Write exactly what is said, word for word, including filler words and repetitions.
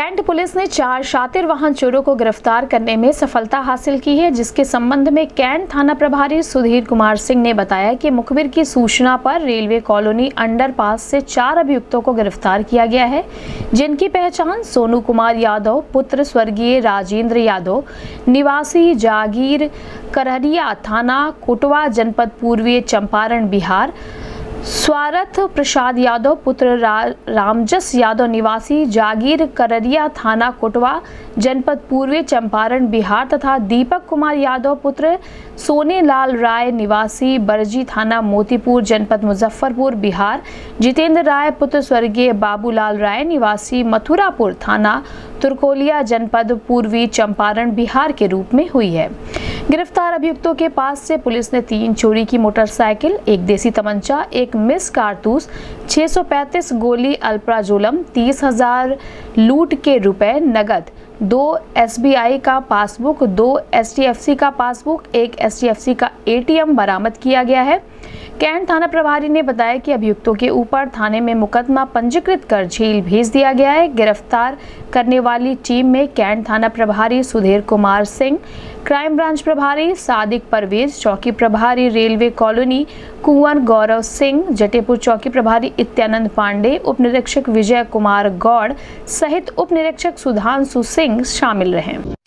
Cantt police ने चार शातिर वाहन चोरों को गिरफ्तार करने में सफलता हासिल की है, जिसके संबंध में कैंट थाना प्रभारी सुधीर कुमार सिंह ने बताया कि मुखबिर की सूचना पर रेलवे कॉलोनी अंडरपास से चार अभियुक्तों को गिरफ्तार किया गया है, जिनकी पहचान सोनू कुमार यादव पुत्र स्वर्गीय राजेंद्र यादव निवासी जागीर करहरिया थाना कोटवा जनपद पूर्वी चंपारण बिहार, स्वारथ प्रसाद यादव पुत्र रा, रामजस यादव निवासी जागीर कररिया थाना कोटवा जनपद पूर्वी चंपारण बिहार तथा दीपक कुमार यादव पुत्र सोने लाल राय निवासी बरजी थाना मोतीपुर जनपद मुजफ्फरपुर बिहार, जितेंद्र राय पुत्र स्वर्गीय बाबूलाल राय निवासी मथुरापुर थाना तुर्कोलिया जनपद पूर्वी चंपारण बिहार के रूप में हुई है। गिरफ्तार अभियुक्तों के पास से पुलिस ने तीन चोरी की मोटरसाइकिल, एक देसी तमंचा, एक मिस कारतूस, छह सौ पैंतीस गोली अल्प्राजोलम, तीस हजार लूट के रुपए नगद, दो एस बी आई का पासबुक, दो एच डी एफ सी का पासबुक, एक एच डी एफ सी का ए टी एम बरामद किया गया है। कैंट थाना प्रभारी ने बताया कि अभियुक्तों के ऊपर थाने में मुकदमा पंजीकृत कर जेल भेज दिया गया है। गिरफ्तार करने वाली टीम में कैंट थाना प्रभारी सुधीर कुमार सिंह, क्राइम ब्रांच प्रभारी सादिक परवेज, चौकी प्रभारी रेलवे कॉलोनी कुंवर गौरव सिंह, जटेपुर चौकी प्रभारी इत्यानंद पांडे, उप निरीक्षक विजय कुमार गौड़ सहित उप निरीक्षक सुधांशु सिंह शामिल रहे।